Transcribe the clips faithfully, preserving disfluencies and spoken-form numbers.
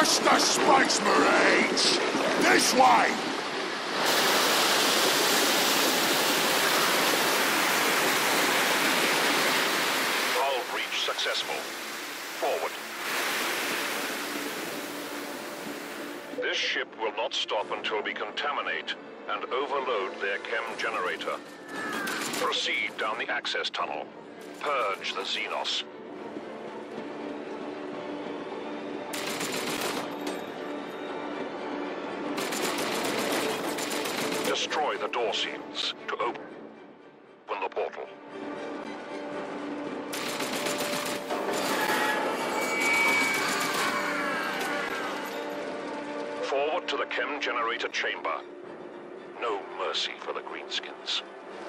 Crush the Space Marines! This way! Hull breach successful. Forward. This ship will not stop until we contaminate and overload their Chem-generator. Proceed down the access tunnel. Purge the Xenos. Destroy the door seals to open the portal. Forward to the Chem-generator chamber. No mercy for the greenskins.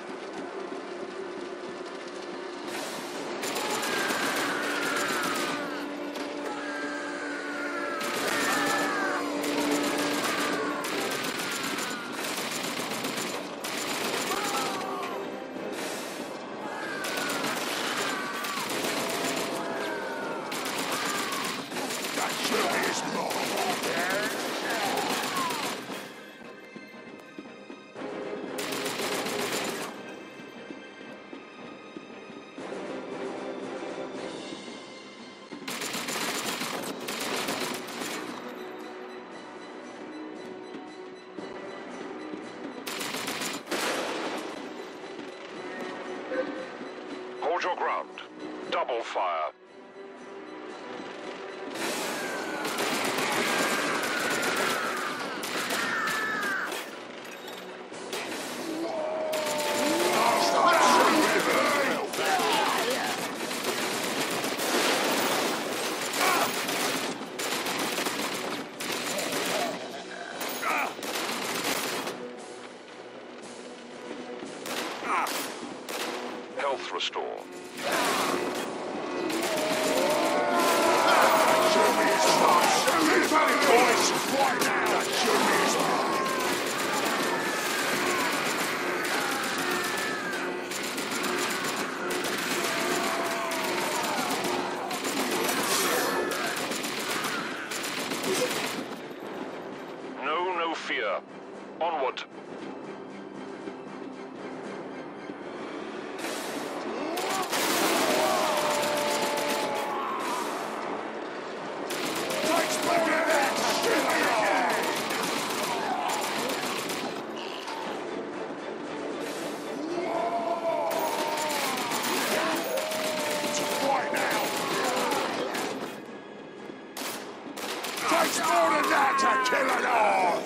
Hold your ground. Double fire. Health restore. No, no fear. Onward. Takes more than that to kill an ork!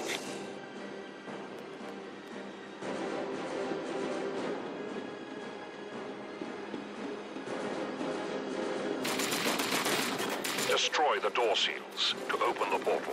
Destroy the door seals to open the portal.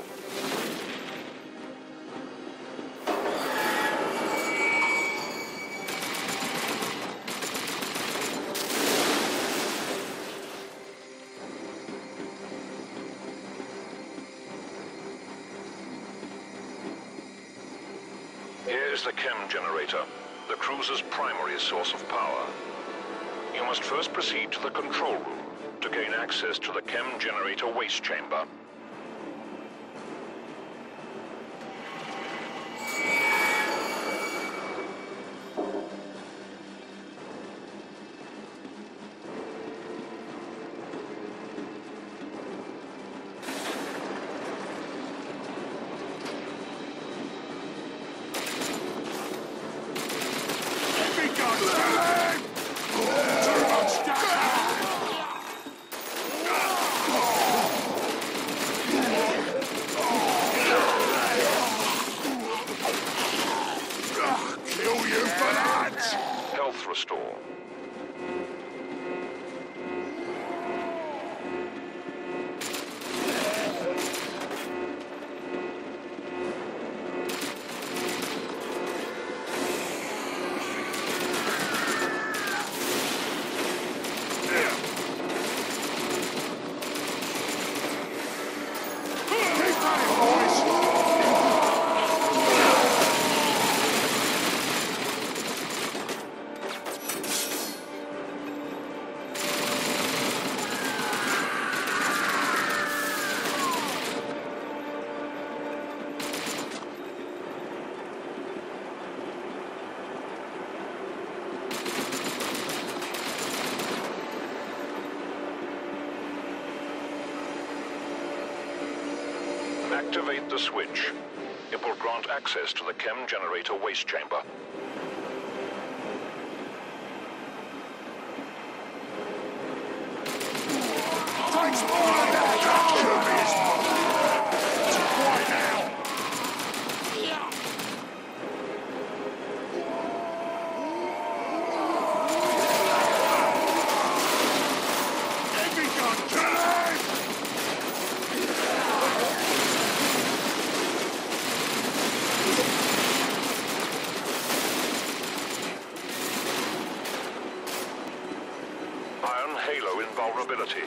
Here is the Chem-generator, the Kroozer's primary source of power. You must first proceed to the control room to gain access to the Chem-generator waste chamber. Activate the switch. It will grant access to the Chem-generator waste chamber. Takes more than that. Kill me as well. It's quiet now. Heavy gun, kill him! Iron Halo invulnerability.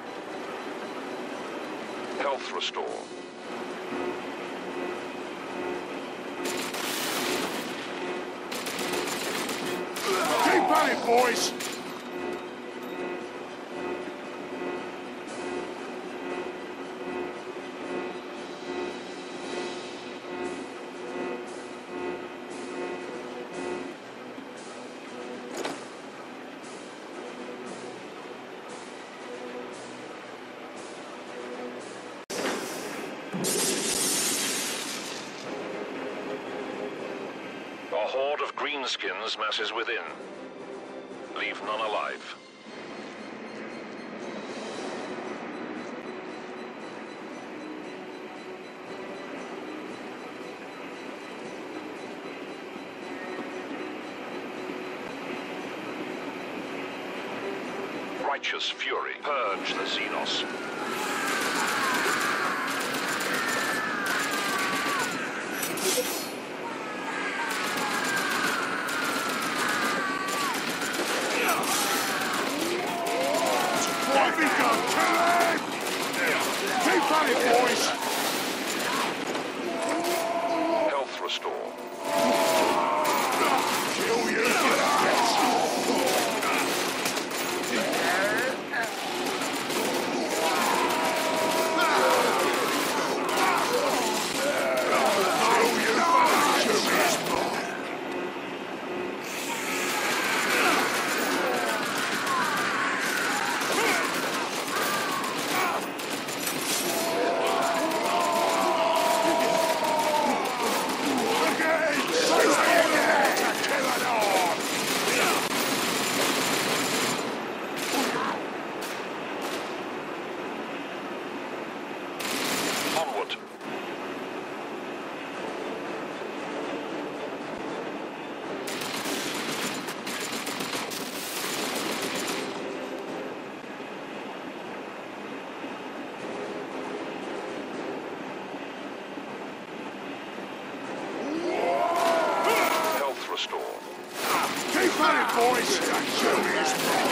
Health restore. Keep at it, boys! A horde of greenskins masses within. Leave none alive. Righteous fury. Purge the Xenos. Heavy gun, kill him! Keep at it, boys! Health restore. Kill you for that! Onward. Health restore. Keep at it, boys! Kill me as well!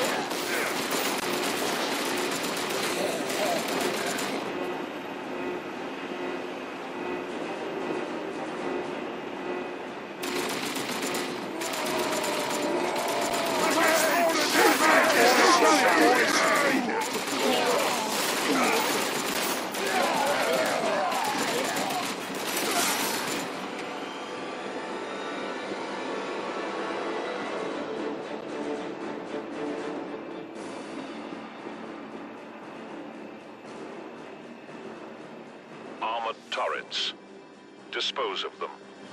Armored turrets. Dispose of them.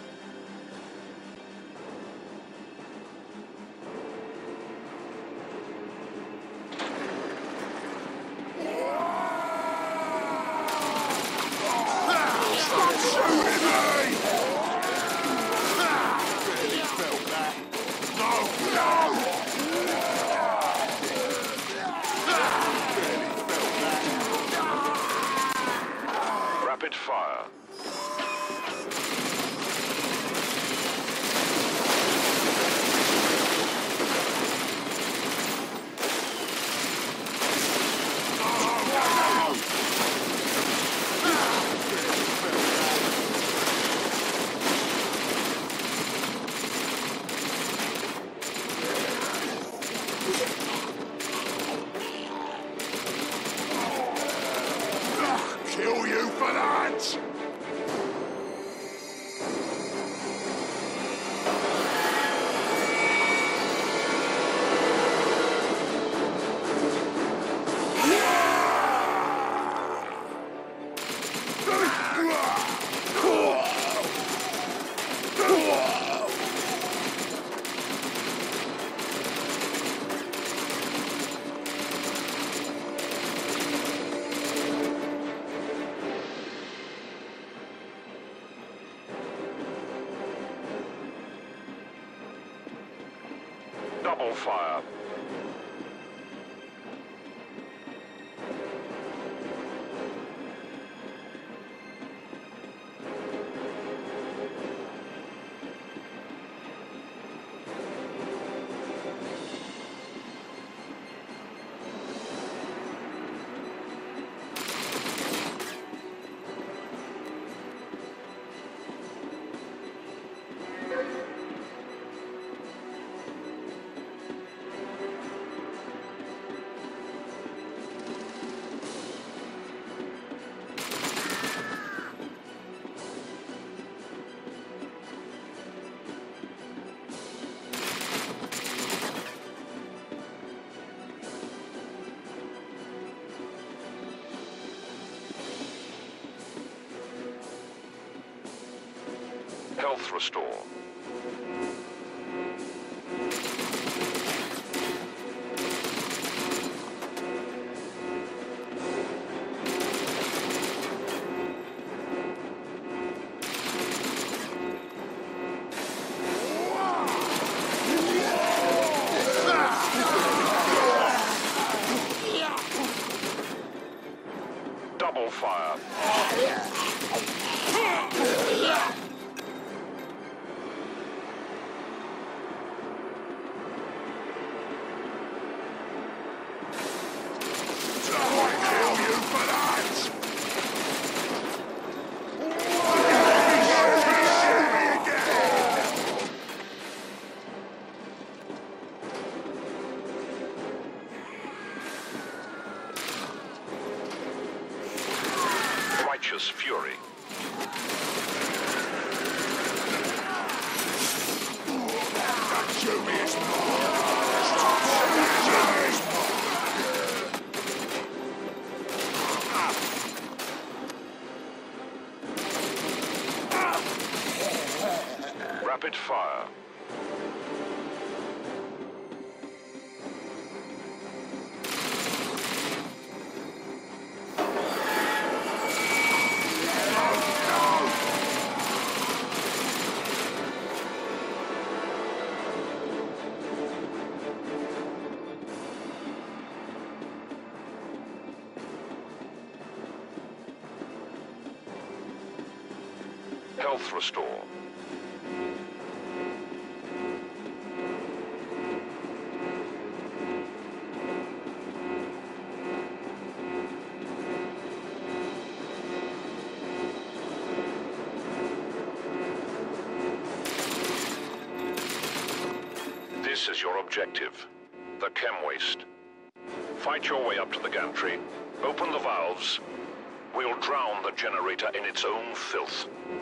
Stop shooting me! Really felt that. No, no! Really felt that. Rapid fire. Kill you for that! Double fire. Health restore. Double fire. Righteous fury. Rapid fire. Health restore. This is your objective, the chem waste. Fight your way up to the gantry, open the valves. We'll drown the generator in its own filth.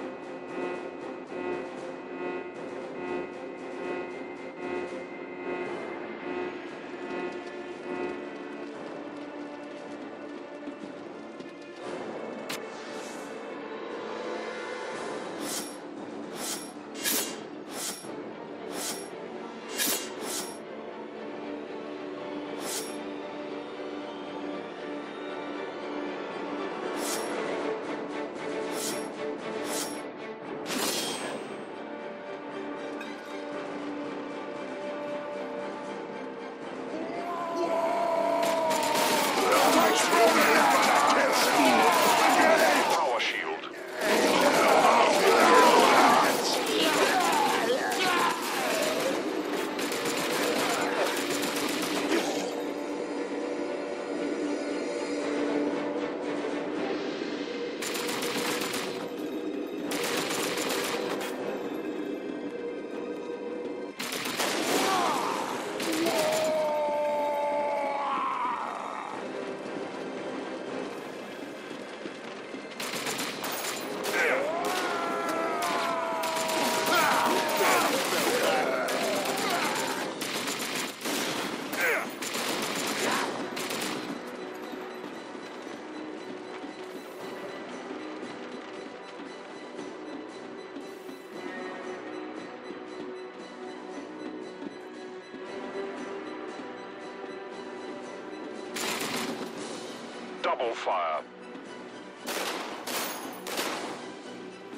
Power shield. Double fire.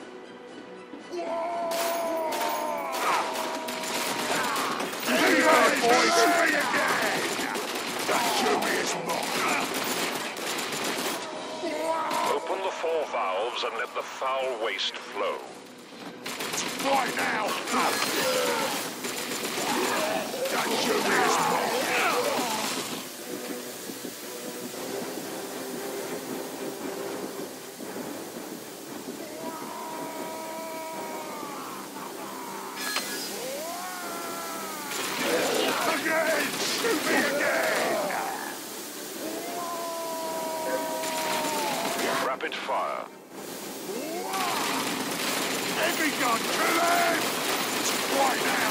Hey, it, boys! Shoot me again! That shoot me is mine! Open the four valves and let the foul waste flow. Right now! That shoot me is mine! Shoot me again! Rapid fire. Heavy gun, kill him! Right now!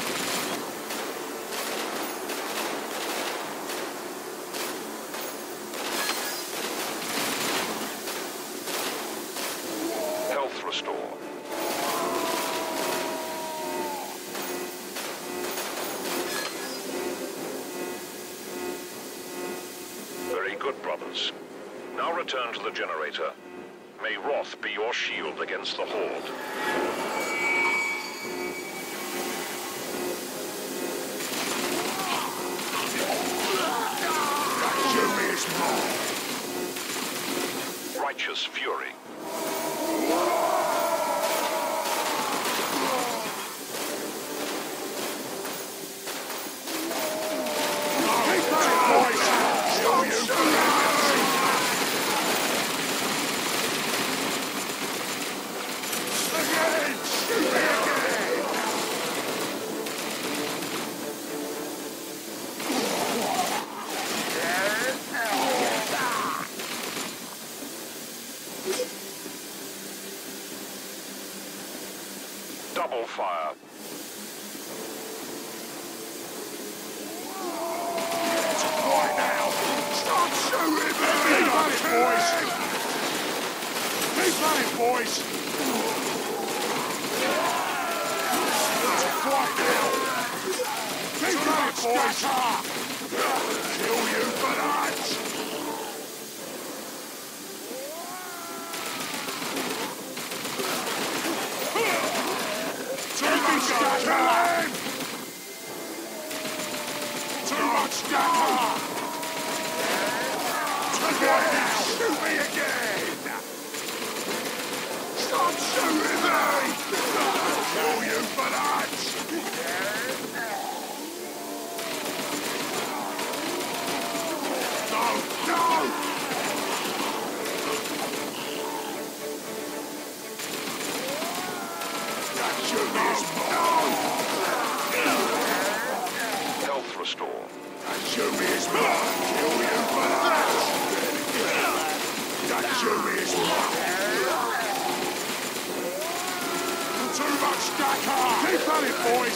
Health restore. Good, brothers. Now return to the generator. May Roth be your shield against the Horde. That shoot me is mine! Righteous fury. Double fire. Right now! Start shooting me! Keep at it, boys! Keep at it, boys! Right now! Keep at it, boys! Kill you for that! Too much scatter! Too much scatter! Right now! Shoot me again! Stop shooting me! Kill you for that! No! No! That shoot me is mine! Health restore. That shoot me is mine! Kill you for that! That shoot me is mine! Too much scatter! Keep at it, boys!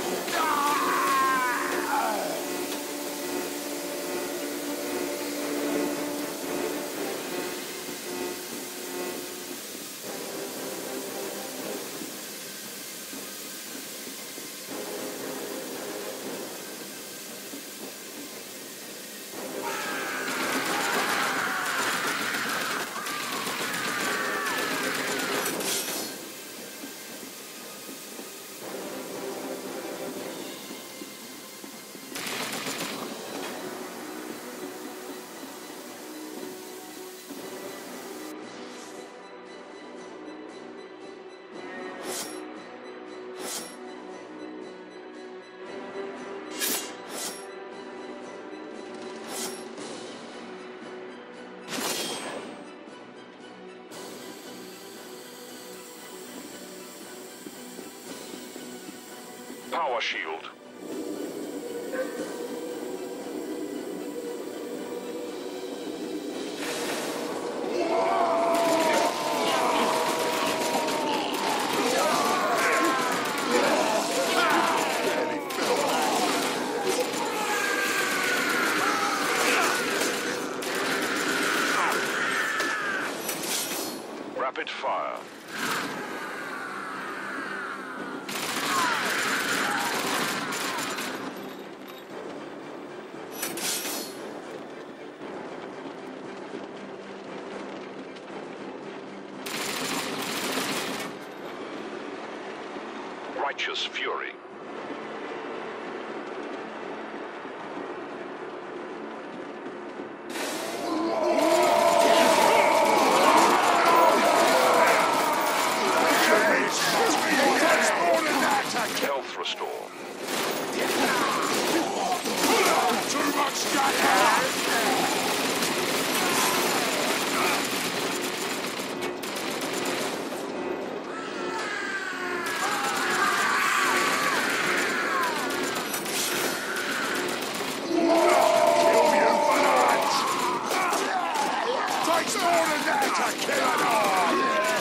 Power shield. Rapid fire. Righteous fury. Sword in there to kill it all!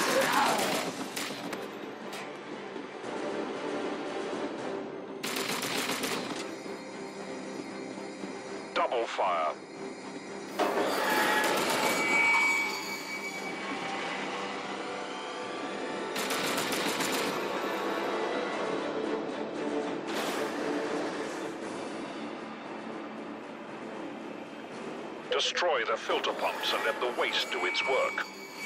Double fire. Destroy the filter pumps and let the waste do its work.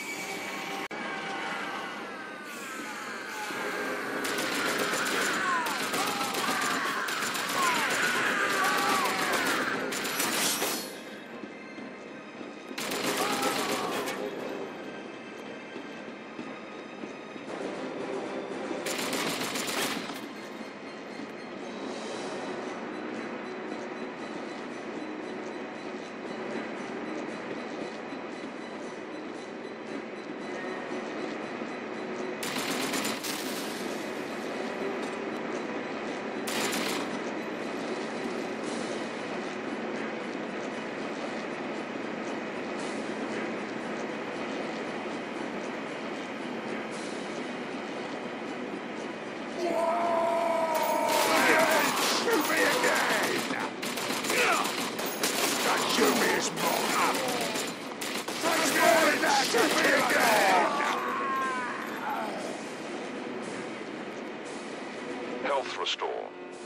Health restore.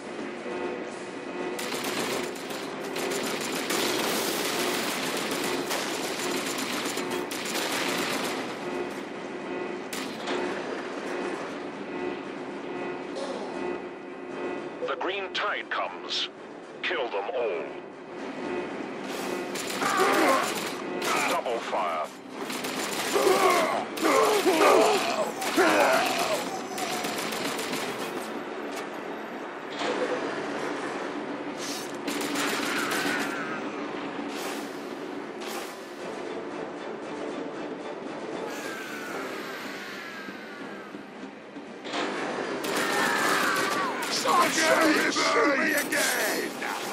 The green tide comes. Kill them all. Double fire. Shoot me again!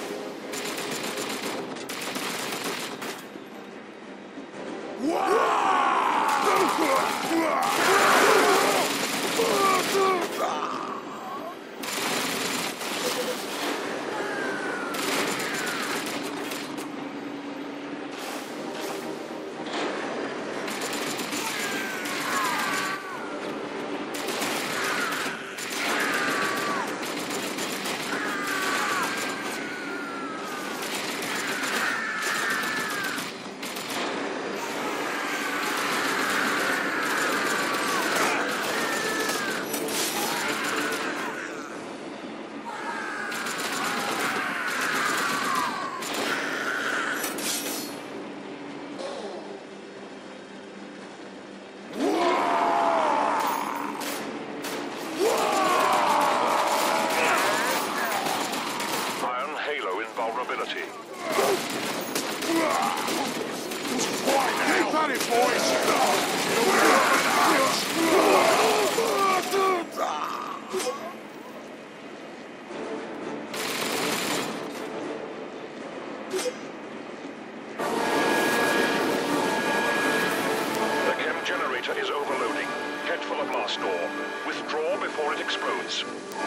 Is overloading. Get full of blast door. Withdraw before it explodes.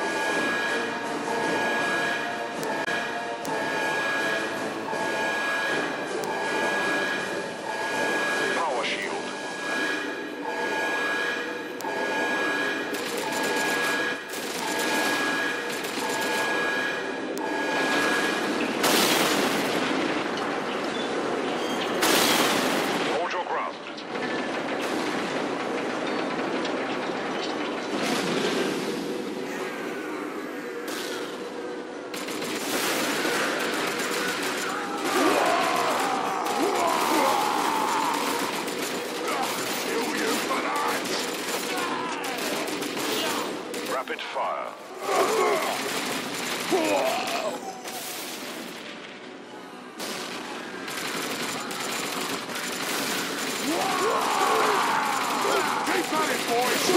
Power shield. Hold your ground. Rapid fire. Keep at it, boys!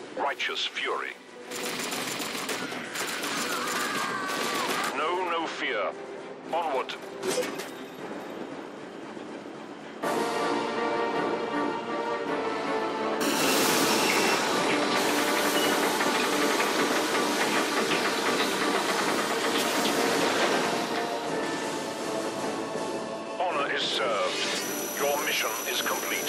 Righteous fury. No, no fear. clear. Onward. Honor is served. Your mission is complete.